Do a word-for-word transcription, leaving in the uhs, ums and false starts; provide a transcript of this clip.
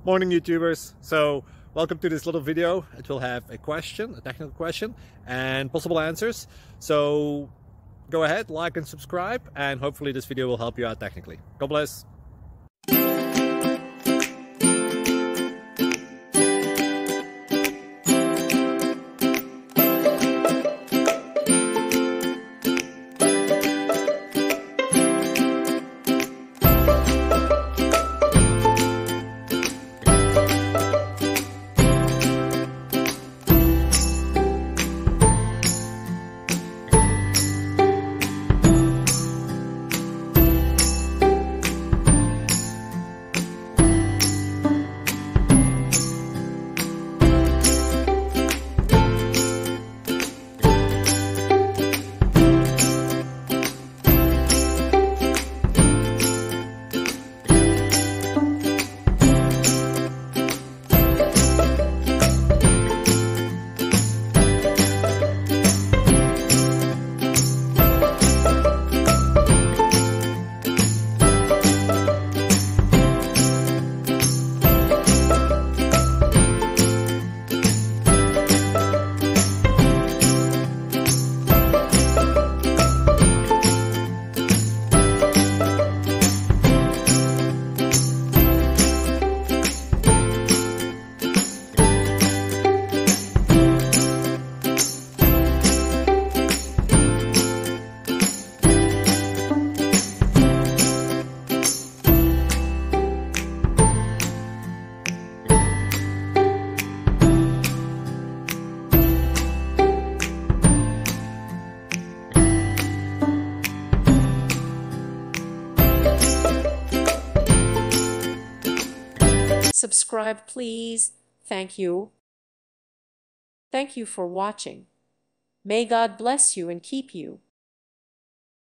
Morning YouTubers. So welcome to this little video. It will have a question, a technical question, and possible answers. So go ahead, like and subscribe, and hopefully this video will help you out technically. God bless. Subscribe, please. Thank you. Thank you for watching. May God bless you and keep you.